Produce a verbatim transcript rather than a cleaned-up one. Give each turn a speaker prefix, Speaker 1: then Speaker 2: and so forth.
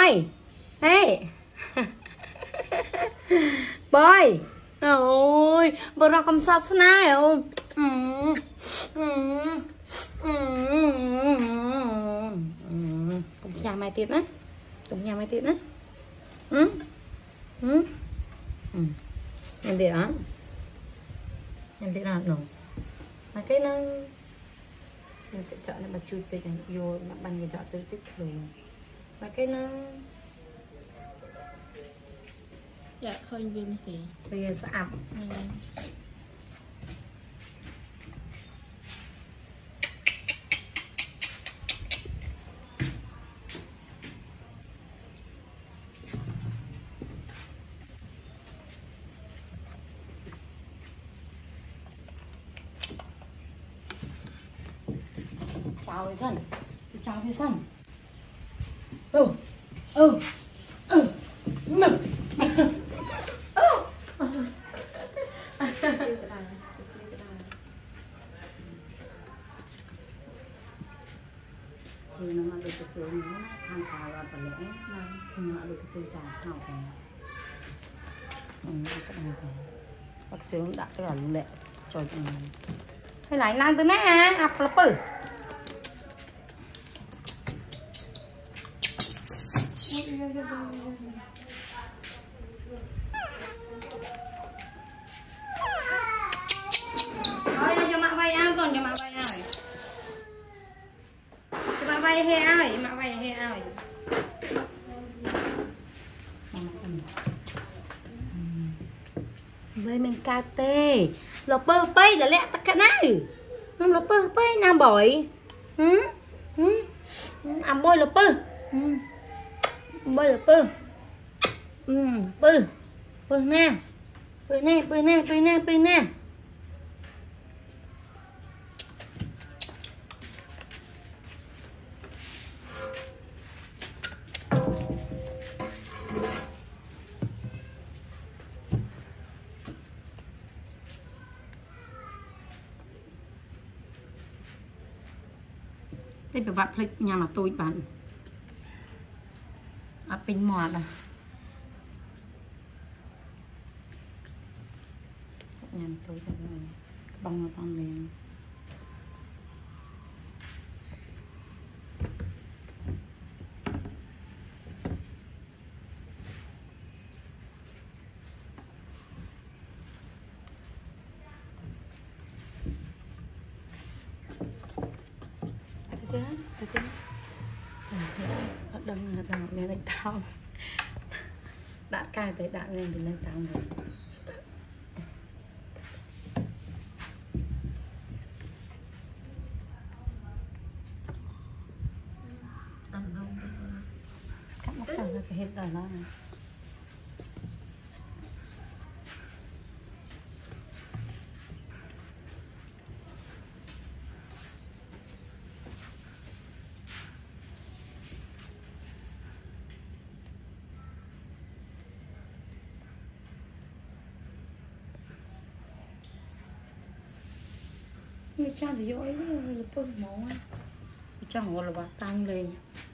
Speaker 1: boy hey boy ôi bữa ra cầm sát này không cùng nhà mày tiệt á cùng nhà mày tiệt á ừ ừ ừ em tiệt á em tiệt nào nổ mà cái nó mình sẽ chọn là chui tịch vô mà bằng người chọn tịch tịch rồi mà cái nó
Speaker 2: dạ khơi viên thì
Speaker 1: bây giờ sẽ ẩm chào với dân chào với dân ừ ừ ừ thì nó được cái số nó tham khảo là phần lẽ nó được cái số trả hảo cái bác sĩ đã cái là lệ cho hay lại lang từ nãy à ập là bự thôi cho mẹ vay ao còn cho mẹ vay ao cho mẹ vay he ao mẹ vay he ao với mình cà tê là bơ bay là lẹ tất cả này năm là bơ bay nam bỏi ừ ừ à bôi là bơ ừ bôi là bơ ừ bơ bơ nè bơ nè bơ nè bơ nè bơ nè đây phải bạn click nhà mà tôi bạn à pin mọt à nhà tôi thật rồi bông nó con liền thế thế thế đừng đừng nghe đánh tao đã cài tới đã lên thì lên tao rồi cắt mất tao ra cái hết rồi đó này người cha thì dỗi là bơm máu cha ngồi là bà tăng lên